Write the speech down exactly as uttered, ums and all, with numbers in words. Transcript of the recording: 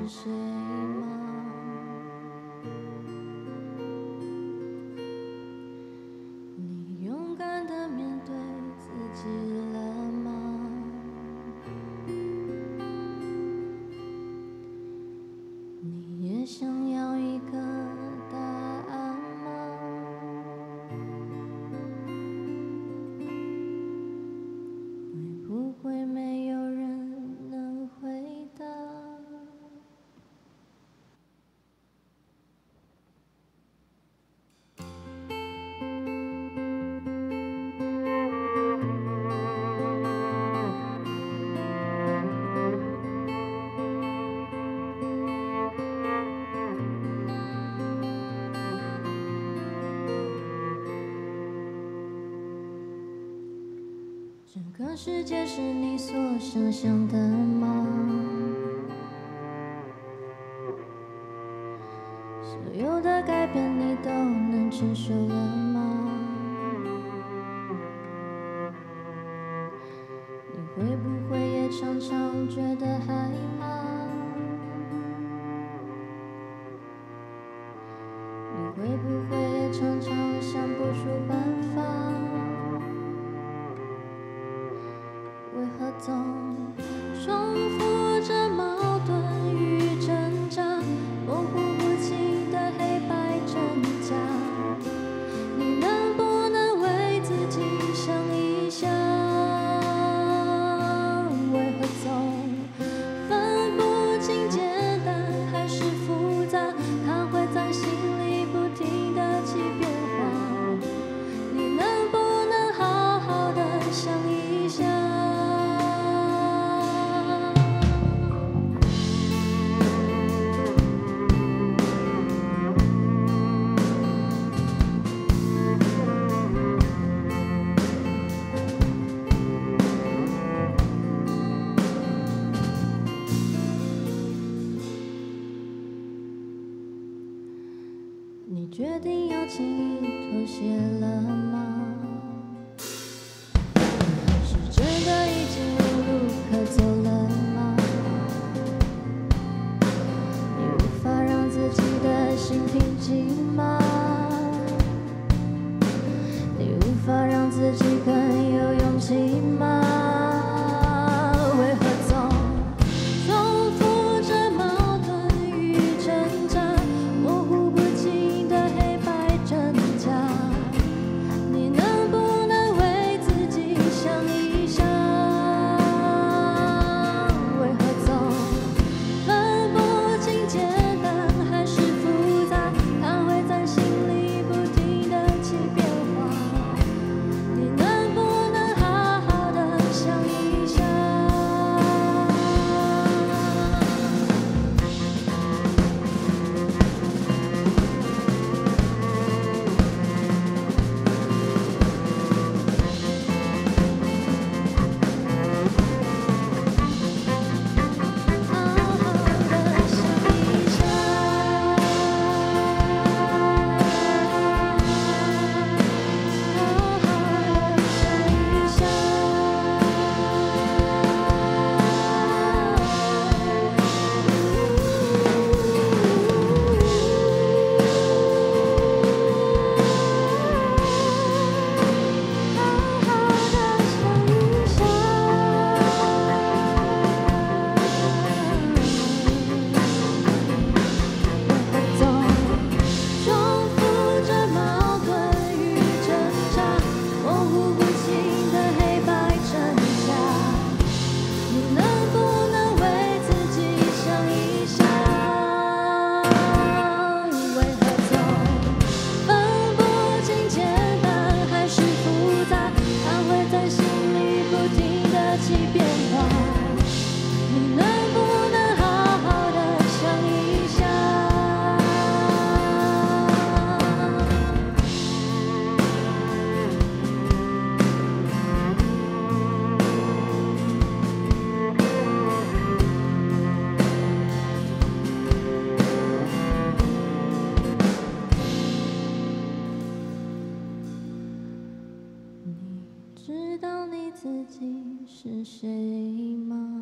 谁吗？你勇敢地面对自己了吗？你也想要一个答案吗？会不会没有人能回答？这个世界是你所想象的吗？所有的改变你都能承受了吗？你会不会也常常觉得害怕？你会不会也常常想不出办法？为何总重复着矛盾与挣扎，模糊不清的黑白真假？你能不能为自己想一想？为何总分不清简单还是复杂？它会在心里不停地起变化。你能不能好好的想一想？你决定要轻易妥协了吗？是真的已经无路可走了吗？你无法让自己的心平静吗？你无法让自己更有勇气吗？为何总重复着矛盾与挣扎，模糊不清的黑白真假？你能不能为自己想一想？为何总分不清简单还是复杂？它会在心里不停地起变化。你能不能好好的想一想？好好的想一想。好好的想一想。好好的想一想。为何总重复着矛盾与挣扎，模糊不清的黑白真假？你能不能为自己想一想？为何总分不清简单还是复杂？它会在心里不停地起变化。你能不能好好的想一想？你知道你自己是谁吗？